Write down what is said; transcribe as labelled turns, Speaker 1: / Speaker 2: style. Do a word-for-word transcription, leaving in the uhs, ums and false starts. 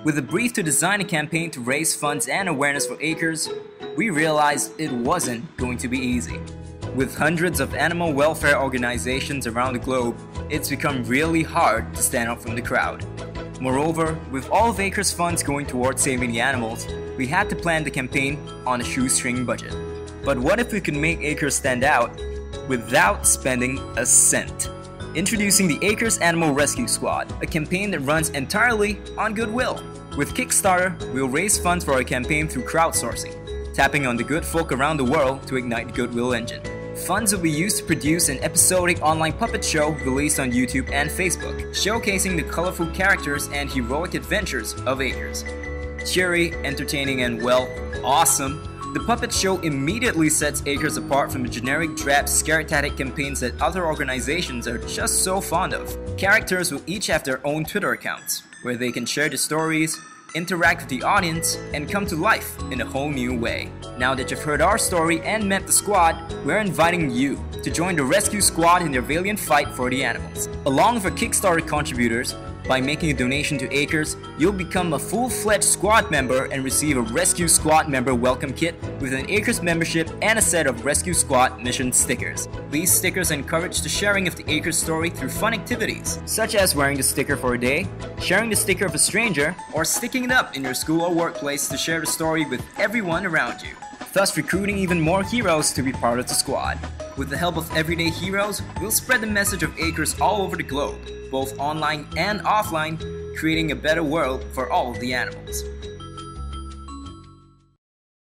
Speaker 1: With a brief to design a campaign to raise funds and awareness for acres, we realized it wasn't going to be easy. With hundreds of animal welfare organizations around the globe, it's become really hard to stand out from the crowd. Moreover, with all of Acres funds going towards saving the animals, we had to plan the campaign on a shoestring budget. But what if we could make Acres stand out without spending a cent? Introducing the Acres Animal Rescue Squad, a campaign that runs entirely on goodwill. With Kickstarter, we'll raise funds for our campaign through crowdsourcing, tapping on the good folk around the world to ignite the goodwill engine. Funds will be used to produce an episodic online puppet show released on YouTube and Facebook, showcasing the colorful characters and heroic adventures of Acres. Cheery, entertaining, and, well, awesome, the puppet show immediately sets Acres apart from the generic drab scare-tactic campaigns that other organizations are just so fond of. Characters will each have their own Twitter accounts, where they can share their stories, interact with the audience, and come to life in a whole new way. Now that you've heard our story and met the squad, we're inviting you to join the rescue squad in their valiant fight for the animals. Along with our Kickstarter contributors, by making a donation to Acres, you'll become a full-fledged squad member and receive a Rescue Squad member welcome kit with an Acres membership and a set of Rescue Squad mission stickers. These stickers encourage the sharing of the Acres story through fun activities, such as wearing the sticker for a day, sharing the sticker of a stranger, or sticking it up in your school or workplace to share the story with everyone around you, thus recruiting even more heroes to be part of the squad. With the help of everyday heroes, we'll spread the message of Acres all over the globe, both online and offline, creating a better world for all the animals.